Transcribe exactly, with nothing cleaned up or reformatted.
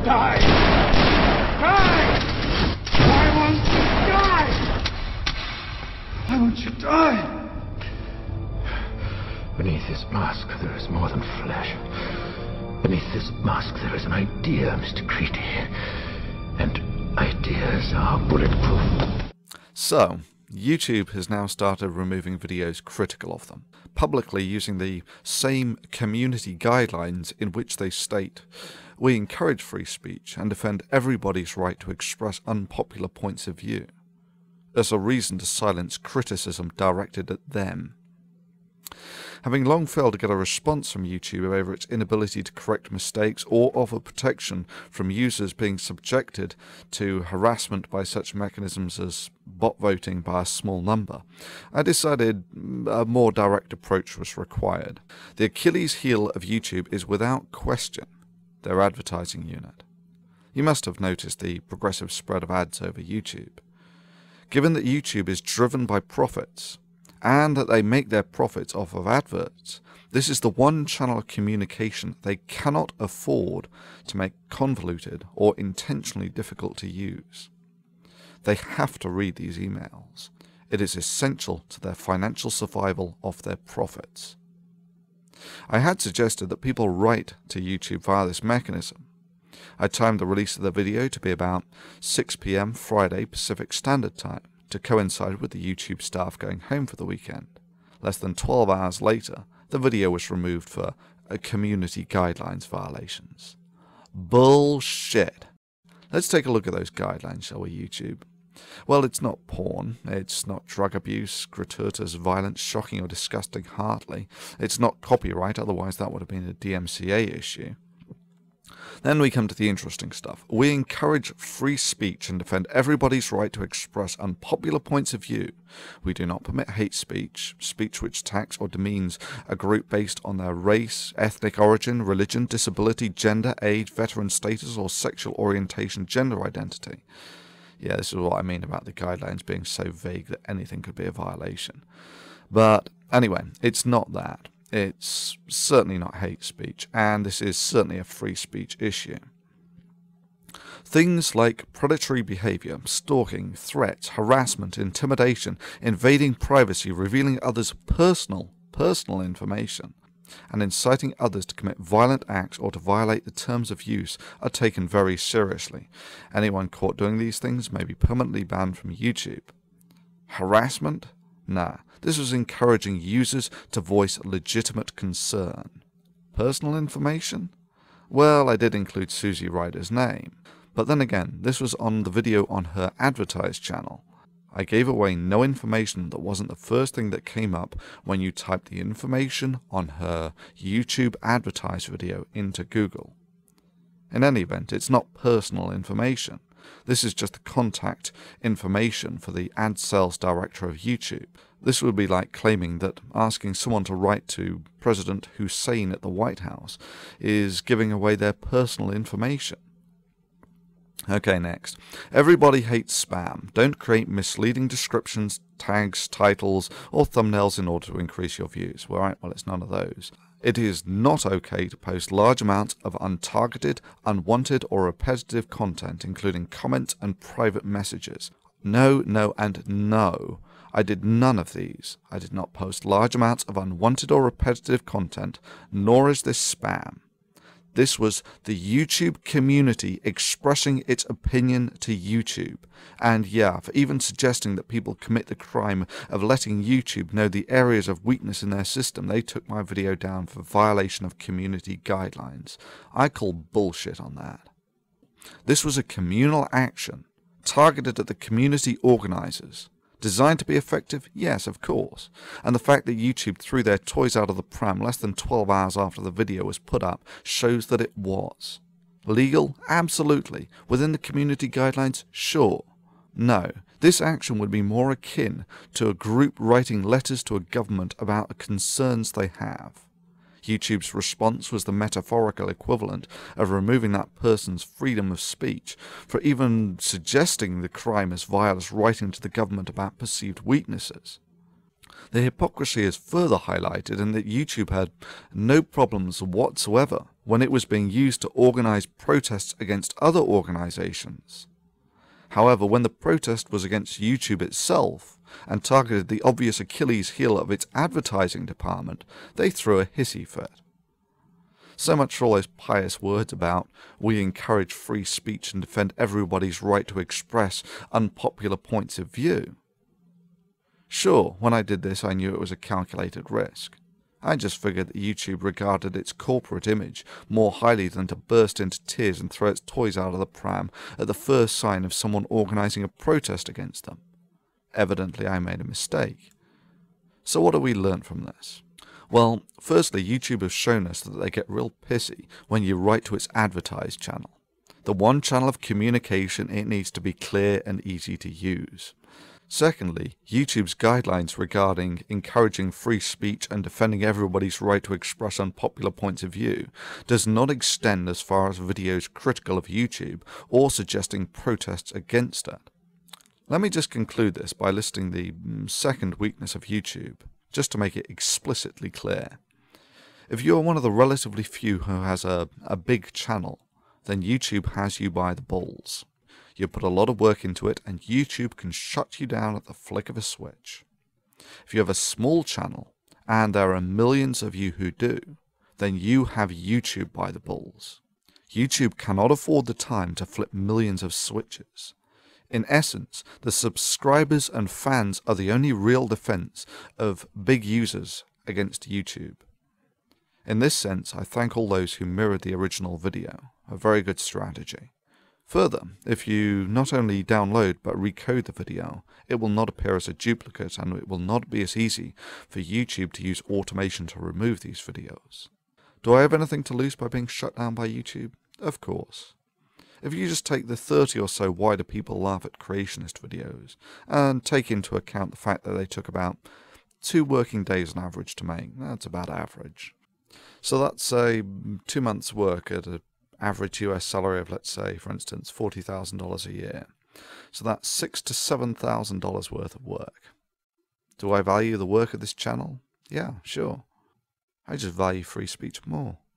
die? Die! Why won't you die? Why won't you die? Beneath this mask, there is more than flesh. Beneath this mask, there is an idea, Mister Creedy. And ideas are bulletproof. So, YouTube has now started removing videos critical of them, publicly using the same community guidelines in which they state, "We encourage free speech and defend everybody's right to express unpopular points of view," as a reason to silence criticism directed at them. Having long failed to get a response from YouTube over its inability to correct mistakes or offer protection from users being subjected to harassment by such mechanisms as bot voting by a small number, I decided a more direct approach was required. The Achilles heel of YouTube is without question their advertising unit. You must have noticed the progressive spread of ads over YouTube. Given that YouTube is driven by profits, and that they make their profits off of adverts, this is the one channel of communication they cannot afford to make convoluted or intentionally difficult to use. They have to read these emails. It is essential to their financial survival of their profits. I had suggested that people write to YouTube via this mechanism. I timed the release of the video to be about six p m Friday Pacific Standard Time, to coincide with the YouTube staff going home for the weekend. Less than twelve hours later, the video was removed for uh, community guidelines violations. Bullshit. Let's take a look at those guidelines, shall we, YouTube? Well, it's not porn, it's not drug abuse, gratuitous violence, shocking or disgusting hardly, it's not copyright, otherwise that would have been a D M C A issue. Then we come to the interesting stuff. We encourage free speech and defend everybody's right to express unpopular points of view. We do not permit hate speech, speech which attacks or demeans a group based on their race, ethnic origin, religion, disability, gender, age, veteran status, or sexual orientation, gender identity. Yeah, this is what I mean about the guidelines being so vague that anything could be a violation. But anyway, it's not that. It's certainly not hate speech, and this is certainly a free speech issue. Things like predatory behavior, stalking, threats, harassment, intimidation, invading privacy, revealing others' personal, personal information, and inciting others to commit violent acts or to violate the terms of use are taken very seriously. Anyone caught doing these things may be permanently banned from YouTube. Harassment? Nah. This was encouraging users to voice legitimate concern. Personal information? Well, I did include Susie Ryder's name. But then again, this was on the video on her advertised channel. I gave away no information that wasn't the first thing that came up when you typed the information on her YouTube advertised video into Google. In any event, it's not personal information. This is just the contact information for the ad sales director of YouTube. This would be like claiming that asking someone to write to President Hussein at the White House is giving away their personal information. Okay, next. Everybody hates spam. Don't create misleading descriptions, tags, titles, or thumbnails in order to increase your views. Well, right, well, it's none of those. It is not okay to post large amounts of untargeted, unwanted, or repetitive content, including comments and private messages. No, no, and no. I did none of these. I did not post large amounts of unwanted or repetitive content, nor is this spam. This was the YouTube community expressing its opinion to YouTube. And yeah, for even suggesting that people commit the crime of letting YouTube know the areas of weakness in their system, they took my video down for violation of community guidelines. I call bullshit on that. This was a communal action targeted at the community organizers. Designed to be effective? Yes, of course. And the fact that YouTube threw their toys out of the pram less than twelve hours after the video was put up shows that it was. Legal? Absolutely. Within the community guidelines? Sure. No. This action would be more akin to a group writing letters to a government about the concerns they have. YouTube's response was the metaphorical equivalent of removing that person's freedom of speech for even suggesting the crime as vile as writing to the government about perceived weaknesses. The hypocrisy is further highlighted in that YouTube had no problems whatsoever when it was being used to organize protests against other organizations. However, when the protest was against YouTube itself and targeted the obvious Achilles heel of its advertising department, they threw a hissy fit. So much for all those pious words about we encourage free speech and defend everybody's right to express unpopular points of view. Sure, when I did this I knew it was a calculated risk. I just figured that YouTube regarded its corporate image more highly than to burst into tears and throw its toys out of the pram at the first sign of someone organizing a protest against them. Evidently I made a mistake. So what do we learn from this? Well, firstly, YouTube has shown us that they get real pissy when you write to its advertised channel. The one channel of communication, it needs to be clear and easy to use. Secondly, YouTube's guidelines regarding encouraging free speech and defending everybody's right to express unpopular points of view does not extend as far as videos critical of YouTube or suggesting protests against it. Let me just conclude this by listing the second weakness of YouTube, just to make it explicitly clear. If you are one of the relatively few who has a, a big channel, then YouTube has you by the balls. You put a lot of work into it and YouTube can shut you down at the flick of a switch. If you have a small channel, and there are millions of you who do, then you have YouTube by the balls. YouTube cannot afford the time to flip millions of switches. In essence, the subscribers and fans are the only real defense of big users against YouTube. In this sense, I thank all those who mirrored the original video. A very good strategy. Further, if you not only download but recode the video, it will not appear as a duplicate and it will not be as easy for YouTube to use automation to remove these videos. Do I have anything to lose by being shut down by YouTube? Of course. If you just take the thirty or so Why Do People Laugh at Creationist videos and take into account the fact that they took about two working days on average to make, that's about average. So that's a two months work at a average U S salary of, let's say, for instance, forty thousand dollars a year. So that's six to seven thousand dollars worth of work. Do I value the work of this channel? Yeah, sure. I just value free speech more.